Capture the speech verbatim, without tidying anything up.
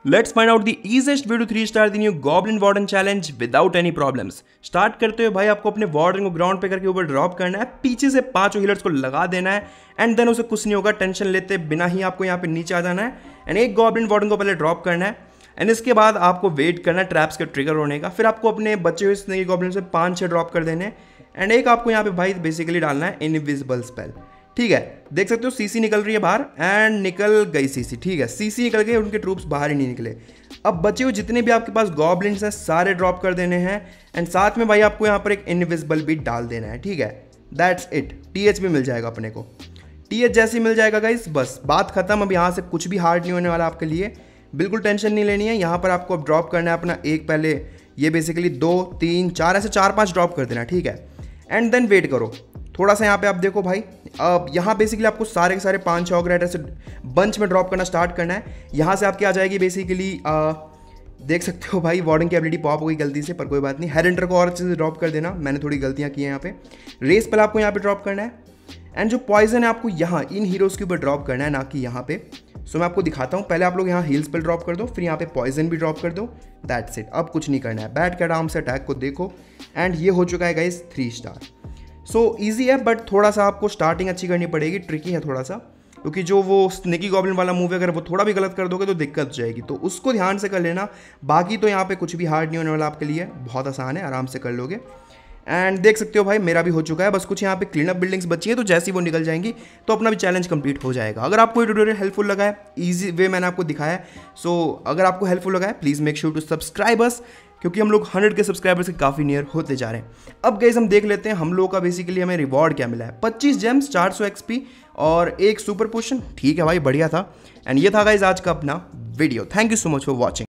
Let's find out the easiest way to three star the new goblin warden challenge without any problems. Start करते हुए भाई आपको अपने warden को ground पे करके ऊपर ड्रॉप करना है, पीछे से पांचों हीलर्स को लगा देना है एंड देन उसे कुछ नहीं होगा, टेंशन लेते बिना ही आपको यहाँ पे नीचे आ जाना है एंड एक गॉब्लिन वार्डन को पहले ड्रॉप करना है एंड इसके बाद आपको वेट करना है ट्रैप्स के ट्रिगर होने का। फिर आपको अपने बचे हुए स्नेकी गॉब्लिन से पांच छह ड्रॉप कर देने एंड एक आपको यहाँ पे भाई बेसिकली डालना है इनविजिबल स्पेल। ठीक है, देख सकते हो सीसी निकल रही है बाहर एंड निकल गई सीसी। ठीक है, सीसी निकल गई, उनके ट्रूप्स बाहर ही नहीं निकले। अब बचे हुए जितने भी आपके पास गॉब्लिन्स हैं सारे ड्रॉप कर देने हैं एंड साथ में भाई आपको यहाँ पर एक इनविजिबल भी डाल देना है। ठीक है, दैट्स इट। टीएच भी मिल जाएगा अपने को। टीएच जैसे मिल जाएगा गाइस, बस बात खत्म। अब यहाँ से कुछ भी हार्ड नहीं होने वाला आपके लिए, बिल्कुल टेंशन नहीं लेनी है। यहाँ पर आपको अब ड्रॉप करना है अपना एक, पहले ये बेसिकली दो तीन चार ऐसे चार पाँच ड्रॉप कर देना। ठीक है, एंड देन वेट करो थोड़ा सा। यहाँ पे आप देखो भाई, अब यहाँ बेसिकली आपको सारे के सारे पांच छह ऑग्रेट ऐसे बंच में ड्रॉप करना स्टार्ट करना है। यहाँ से आपकी आ जाएगी बेसिकली, देख सकते हो भाई वार्डन की एबिलिटी पॉप हो गई गलती से, पर कोई बात नहीं। हेरेंटर को और अच्छे से ड्रॉप कर देना, मैंने थोड़ी गलतियाँ की हैं यहाँ पे। रेस पर आपको यहाँ पे ड्रॉप करना है एंड जो पॉइजन है आपको यहाँ इन हीरोज़ के ऊपर ड्रॉप करना है, ना कि यहाँ पे। सो मैं आपको दिखाता हूँ, पहले आप लोग यहाँ हील्स पर ड्रॉप कर दो, फिर यहाँ पे पॉइजन भी ड्रॉप कर दो। दैट्स इट, अब कुछ नहीं करना है। बैठ के आराम से अटैक को देखो एंड ये हो चुका है guys three star. So easy है, बट थोड़ा सा आपको स्टार्टिंग अच्छी करनी पड़ेगी, ट्रिकी है थोड़ा सा, क्योंकि जो वो स्नेकी गॉब्लिन वाला मूव है अगर वो थोड़ा भी गलत कर दोगे तो दिक्कत हो जाएगी, तो उसको ध्यान से कर लेना। बाकी तो यहाँ पे कुछ भी हार्ड नहीं होने वाला आपके लिए, बहुत आसान है, आराम से कर लोगे। एंड देख सकते हो भाई मेरा भी हो चुका है, बस कुछ यहाँ पे क्लीन अप बिल्डिंग्स बची है, तो जैसे ही वो निकल जाएंगी तो अपना भी चैलेंज कंप्लीट हो जाएगा। अगर आपको ये ट्यूटोरियल हेल्पफुल लगा है, ईजी वे मैंने आपको दिखाया है, सो अगर आपको हेल्पफुल लगा है please make sure to subscribe us, क्योंकि हम लोग हंड्रेड के सब्सक्राइबर्स के काफ़ी नियर होते जा रहे हैं। अब गाइस हम देख लेते हैं हम लोगों का बेसिकली हमें रिवॉर्ड क्या मिला है। पच्चीस जेम्स, चार सौ एक्सपी और एक सुपर पोशन। ठीक है भाई, बढ़िया था। एंड ये था गाइस आज का अपना video. Thank you so much for watching.